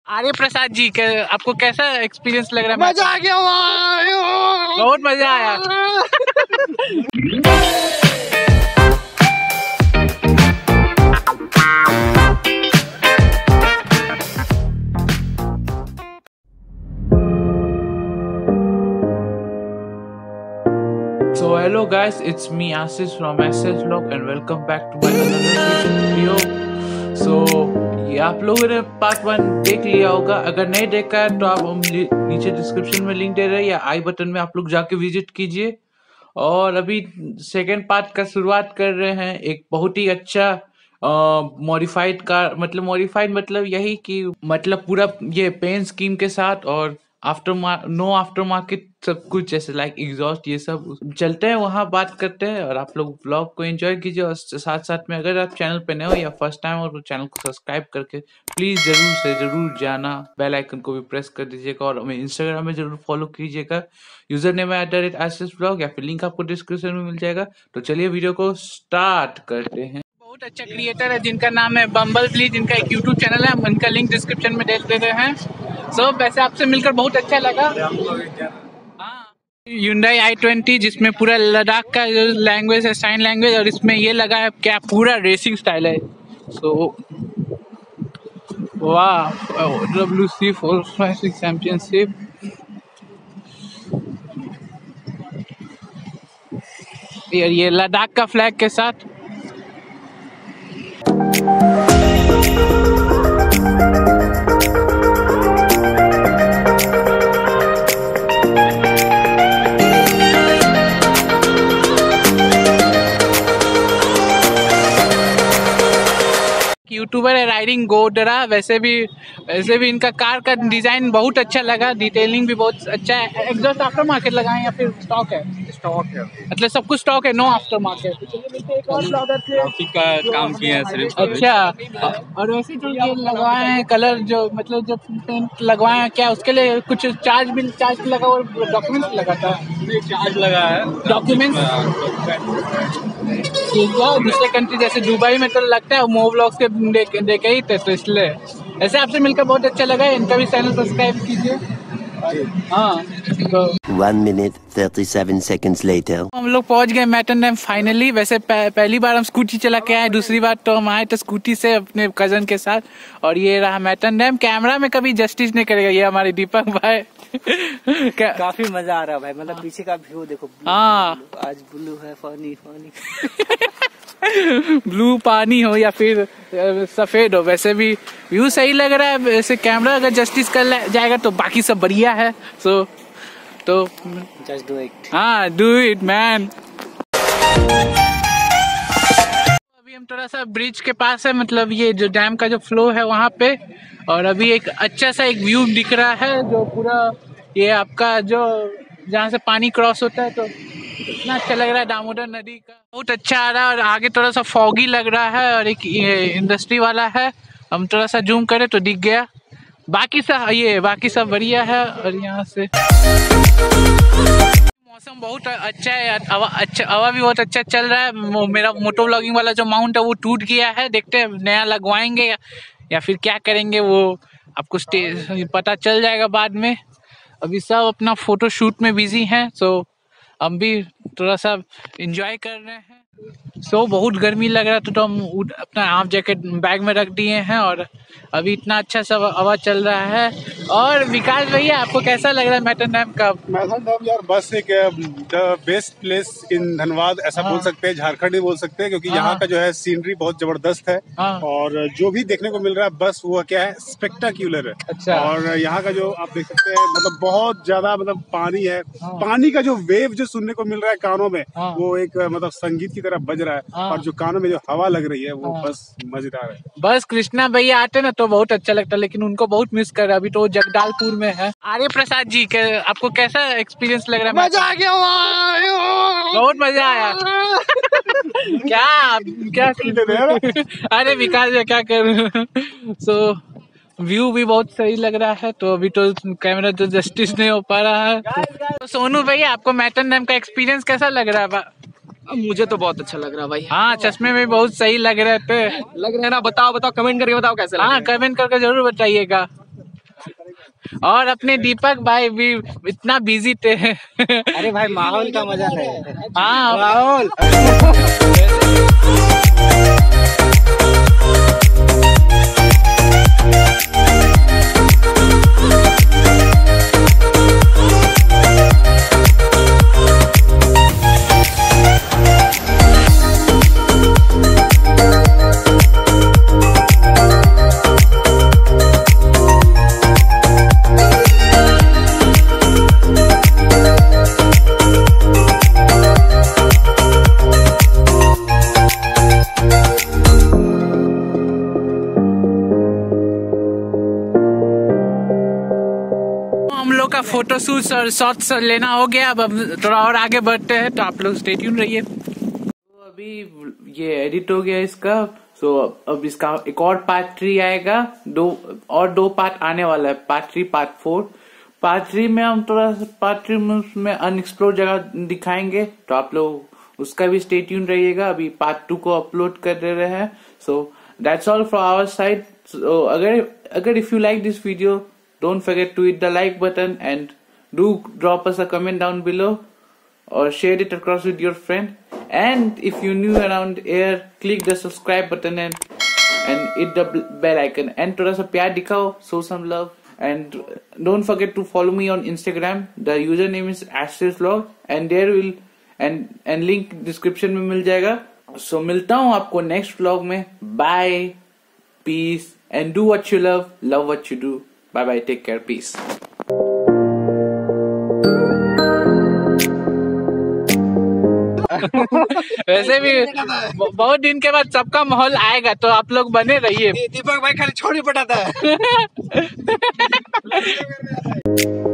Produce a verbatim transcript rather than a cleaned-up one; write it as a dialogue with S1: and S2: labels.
S1: आर्य प्रसाद जी के आपको कैसा एक्सपीरियंस लग रहा है?
S2: मजा आ गया,
S1: बहुत मजा आया। So hello guys, it's me Asis from S S Vlog and welcome back to my another video. So ये आप लोगों ने पार्ट वन देख लिया होगा, अगर नहीं देखा है तो आप हम नीचे डिस्क्रिप्शन में लिंक दे रहे हैं या आई बटन में आप लोग जाके विजिट कीजिए। और अभी सेकेंड पार्ट का शुरुआत कर रहे हैं। एक बहुत ही अच्छा मॉडिफाइड कार, मतलब मॉडिफाइड मतलब यही कि मतलब पूरा ये पेन स्कीम के साथ और आफ्टर नो आफ्टर मार्केट सब कुछ, जैसे लाइक एग्जॉस्ट ये सब। चलते हैं वहाँ बात करते हैं और आप लोग ब्लॉग को एंजॉय कीजिए। और साथ साथ में अगर आप चैनल पे नए हो या फर्स्ट टाइम और तो चैनल को सब्सक्राइब करके प्लीज जरूर से जरूर जाना, बेल आइकन को भी प्रेस कर दीजिएगा और हमें इंस्टाग्राम में जरूर फॉलो कीजिएगा। यूजर नेम है at the rate SS blog या फिर लिंक आपको डिस्क्रिप्शन में मिल जाएगा। तो चलिए वीडियो को स्टार्ट करते हैं। बहुत अच्छा क्रिएटर है जिनका नाम है बम्बल ब्ली, जिनका एक यूट्यूब चैनल है, उनका लिंक डिस्क्रिप्शन में दे दे रहे हैं। सो वैसे आपसे मिलकर बहुत अच्छा लगा। हाँ, Hyundai आई ट्वेंटी जिसमें पूरा लद्दाख का जो लैंग्वेज है साइन लैंग्वेज, और इसमें ये लगा है क्या पूरा रेसिंग स्टाइल है। सो वाह, W C four five six championship. यार ये लद्दाख का फ्लैग के साथ। यूट्यूबर है राइडिंग गोडरा। वैसे भी वैसे भी इनका कार का डिजाइन बहुत अच्छा लगा, डिटेलिंग भी बहुत अच्छा है। एग्जॉस्ट आफ्टर मार्केट लगाए या फिर स्टॉक है?
S2: स्टॉक है,
S1: मतलब सब कुछ स्टॉक है, नो आफ्टर मार्केट।
S2: का काम किया है सिर्फ।
S1: अच्छा, और वैसे जो ये लगवाए हैं कलर, जो मतलब जो पेंट लगवाए हैं, क्या उसके लिए कुछ चार्ज बिल चार्ज लगा और डॉक्यूमेंट्स लगाता है?
S2: चार्ज लगा है
S1: डॉक्यूमेंट्स। दूसरे कंट्री जैसे दुबई में तो लगता है मो ब्लॉग्स के देखे देखे ही थे, तो इसलिए ऐसे आपसे मिलकर बहुत अच्छा लगा। इनका भी चैनल सब्सक्राइब कीजिए। हाँ, तो
S3: one minute thirty-seven seconds later.
S1: हम लोग पहुंच गए मैटन डैम फाइनली। वैसे पहली बार हम स्कूटी चला के आए, दूसरी बार तो हम आए तो स्कूटी से अपने कजन के साथ। और ये रहा मैटन डैम। कैमरा में कभी जस्टिस नहीं करेगा ये हमारे दीपक भाई।
S4: काफी मजा आ रहा है भाई, मतलब पीछे का व्यू देखो।
S1: हाँ,
S4: आज ब्लू है, पानी पानी
S1: ब्लू पानी हो या फिर सफेद हो, वैसे भी व्यू सही लग रहा है। वैसे कैमरा अगर जस्टिस कर जाएगा तो बाकी सब बढ़िया है। सो तो
S4: जस्ट डू इट।
S1: हाँ, डू इट मैन। अभी हम थोड़ा सा ब्रिज के पास है, मतलब ये जो डैम का जो फ्लो है वहाँ पे। और अभी एक अच्छा सा एक व्यू दिख रहा है, जो पूरा ये आपका जो जहाँ से पानी क्रॉस होता है, तो इतना अच्छा लग रहा है। दामोदर नदी का बहुत अच्छा आ रहा है। और आगे थोड़ा सा फॉगी लग रहा है और एक इंडस्ट्री वाला है। हम थोड़ा सा जूम करें तो दिख गया। बाकी सब ये बाकी सब बढ़िया है। और यहाँ से मौसम बहुत अच्छा है, हवा अच्छा हवा भी बहुत अच्छा चल रहा है। मेरा मोटो व्लॉगिंग वाला जो माउंट है वो टूट गया है, देखते हैं नया लगवाएंगे या, या फिर क्या करेंगे वो आपको स्टे पता चल जाएगा बाद में। अभी सब अपना फोटो शूट में बिजी हैं, सो हम भी थोड़ा सा एंजॉय कर रहे हैं। सो so, बहुत गर्मी लग रहा था तो हम अपना हाफ जैकेट बैग में रख दिए हैं। और अभी इतना अच्छा सा हवा चल रहा है। और विकास भैया, आपको कैसा लग रहा है मैटन डैम का?
S2: मैटन डैम यार बस एक the best place in Dhanbad ऐसा
S1: हाँ।
S2: बोल सकते हैं, झारखंड ही बोल सकते हैं, क्योंकि
S1: हाँ।
S2: यहाँ का जो है सीनरी बहुत जबरदस्त है।
S1: हाँ।
S2: और जो भी देखने को मिल रहा है बस वो क्या है, स्पेक्टाक्यूलर है।
S1: अच्छा।
S2: और यहाँ का जो आप देख सकते हैं, मतलब बहुत ज्यादा मतलब पानी है।
S1: हाँ।
S2: पानी का जो वेव जो सुनने को मिल रहा है कानों में,
S1: हाँ।
S2: वो एक मतलब संगीत की तरह बज रहा है।
S1: हाँ।
S2: और जो कानों में जो हवा लग रही है वो
S1: हाँ।
S2: बस मजेदार है।
S1: बस कृष्णा भैया आते ना तो बहुत अच्छा लगता, लेकिन उनको बहुत मिस कर रहा है। अभी तो जगदालपुर में है। आर्य प्रसाद जी के आपको कैसा एक्सपीरियंस लग रहा है?
S2: मजा आ गया,
S1: बहुत मजा आया। क्या क्या अरे विकास भैया क्या कर। सो व्यू भी बहुत सही लग रहा है। तो अभी तो कैमरा तो जस्टिस नहीं हो पा रहा है। तो सोनू भैया, आपको मैटन डैम का एक्सपीरियंस कैसा लग रहा है?
S4: मुझे तो बहुत अच्छा लग रहा है भाई।
S1: हाँ, चश्मे में बहुत सही लग रहे थे।
S4: लग रहा है ना? बताओ बताओ, कमेंट करके बताओ कैसे लग रहा
S1: हाँ,
S4: है।
S1: कमेंट करके जरूर बताइएगा। और अपने दीपक भाई भी इतना बिजी थे।
S4: अरे भाई माहौल का मजा है।
S1: हाँ
S4: माहौल।
S1: हम लोग का फोटो शूट और शॉट्स लेना हो गया। अब हम थोड़ा और आगे बढ़ते हैं, तो आप लोग स्टे ट्यून रहिए। तो अभी ये एडिट हो गया इसका। सो अब इसका एक और पार्ट थ्री आएगा, दो और दो पार्ट आने वाला है, part three part four. Part three में हम थोड़ा पार्ट थ्री में उसमें अनएक्सप्लोर जगह दिखाएंगे, तो आप लोग उसका भी स्टे ट्यून रहिएगा। अभी पार्ट टू को अपलोड कर दे रहे हैं। So that's all from our side. So अगर अगर if you like this video, don't forget to hit the like button and do drop us a comment down below or share it across with your friend. And if you're new around here, click the subscribe button and and hit the bell icon. And थोड़ा सा प्यार दिखाओ, show some love. And don't forget to follow me on Instagram. The username is AstisVlog and there will and and link description में मिल जाएगा. So मिलता हूँ आपको next vlog में. Bye, peace, and do what you love, love what you do. Bye bye, take care, peace. वैसे भी बहुत दिन के बाद सबका माहौल आएगा, तो आप लोग बने रहिए।
S4: दीपक भाई खाली छोड़ी पटाता है।